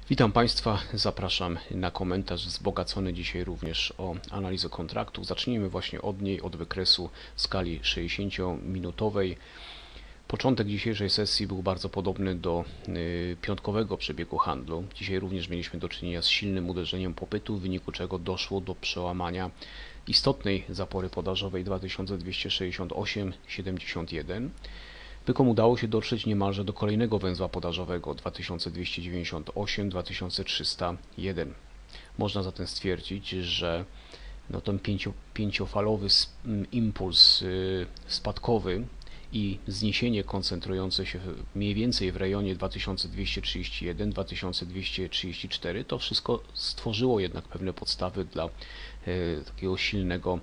Witam Państwa, zapraszam na komentarz wzbogacony dzisiaj również o analizę kontraktów. Zacznijmy właśnie od niej, od wykresu w skali 60-minutowej. Początek dzisiejszej sesji był bardzo podobny do piątkowego przebiegu handlu. Dzisiaj również mieliśmy do czynienia z silnym uderzeniem popytu, w wyniku czego doszło do przełamania istotnej zapory podażowej 2268,71. Bykom udało się dotrzeć niemalże do kolejnego węzła podażowego 2298-2301. Można zatem stwierdzić, że ten pięciofalowy impuls spadkowy i zniesienie koncentrujące się mniej więcej w rejonie 2231-2234 to wszystko stworzyło jednak pewne podstawy dla takiego silnego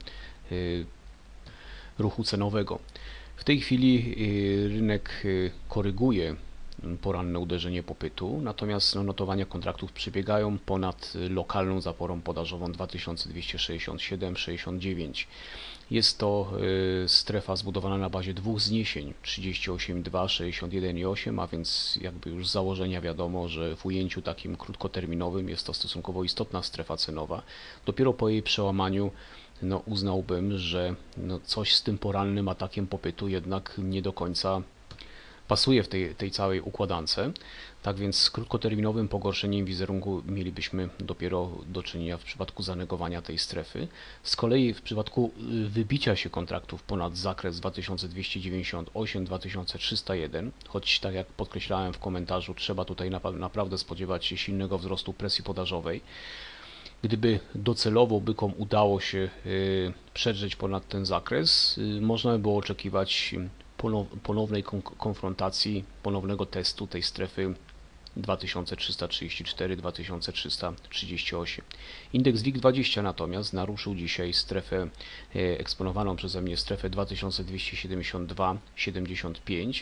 ruchu cenowego. W tej chwili rynek koryguje poranne uderzenie popytu, natomiast notowania kontraktów przebiegają ponad lokalną zaporą podażową 2267,69. Jest to strefa zbudowana na bazie dwóch zniesień 38,2, 61,8, a więc jakby już z założenia wiadomo, że w ujęciu takim krótkoterminowym jest to stosunkowo istotna strefa cenowa. Dopiero po jej przełamaniu uznałbym, że coś z tym porannym atakiem popytu jednak nie do końca pasuje w tej całej układance. Tak więc z krótkoterminowym pogorszeniem wizerunku mielibyśmy dopiero do czynienia w przypadku zanegowania tej strefy. Z kolei w przypadku wybicia się kontraktów ponad zakres 2298-2301, choć tak jak podkreślałem w komentarzu, trzeba tutaj naprawdę spodziewać się silnego wzrostu presji podażowej. Gdyby docelowo bykom udało się przedrzeć ponad ten zakres, można by było oczekiwać ponownej konfrontacji, ponownego testu tej strefy 2334-2338. Indeks WIG20 natomiast naruszył dzisiaj strefę eksponowaną przeze mnie, strefę 2272,75.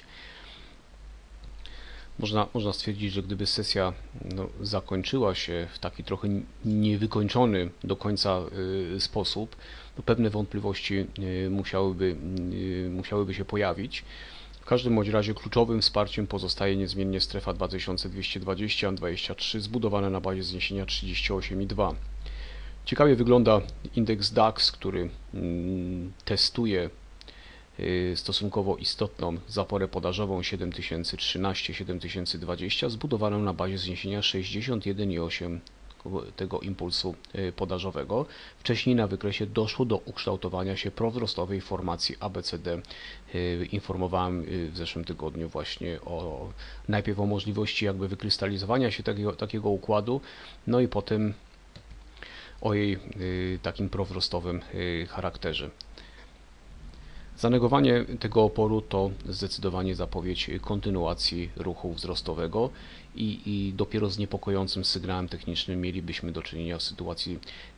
Można stwierdzić, że gdyby sesja zakończyła się w taki trochę niewykończony do końca sposób, to pewne wątpliwości musiałyby się pojawić. W każdym bądź razie kluczowym wsparciem pozostaje niezmiennie strefa 2220-23 zbudowana na bazie zniesienia 38,2. Ciekawie wygląda indeks DAX, który testuje stosunkowo istotną zaporę podażową 7013-7020 zbudowaną na bazie zniesienia 61,8 tego impulsu podażowego. Wcześniej na wykresie doszło do ukształtowania się prowzrostowej formacji ABCD. Informowałem w zeszłym tygodniu właśnie najpierw o możliwości jakby wykrystalizowania się takiego układu, no i potem o jej takim prowzrostowym charakterze. Zanegowanie tego oporu to zdecydowanie zapowiedź kontynuacji ruchu wzrostowego i dopiero z niepokojącym sygnałem technicznym mielibyśmy do czynienia w sytuacji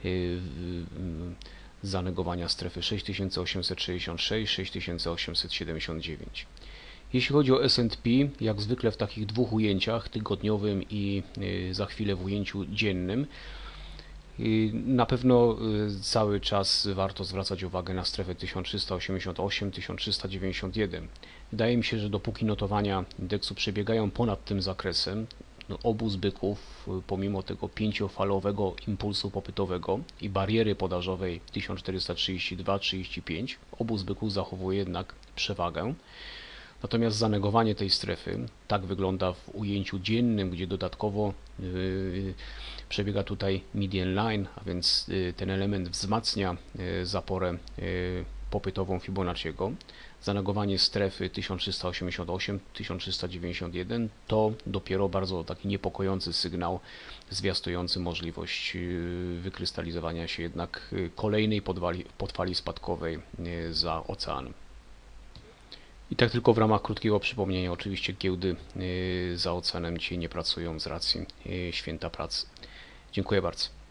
zanegowania strefy 6866-6879. Jeśli chodzi o S&P, jak zwykle w takich dwóch ujęciach, tygodniowym i za chwilę w ujęciu dziennym, na pewno cały czas warto zwracać uwagę na strefę 1388-1391. Wydaje mi się, że dopóki notowania indeksu przebiegają ponad tym zakresem, obóz byków, pomimo tego pięciofalowego impulsu popytowego i bariery podażowej 1432-35, obóz byków zachowuje jednak przewagę. Natomiast zanegowanie tej strefy, tak wygląda w ujęciu dziennym, gdzie dodatkowo przebiega tutaj median line, a więc ten element wzmacnia zaporę popytową Fibonacciego. Zanegowanie strefy 1388-1391 to dopiero bardzo taki niepokojący sygnał zwiastujący możliwość wykrystalizowania się jednak kolejnej podfali spadkowej za oceanem. I tak tylko w ramach krótkiego przypomnienia, oczywiście giełdy za oceanem dzisiaj nie pracują z racji święta pracy. Dziękuję bardzo.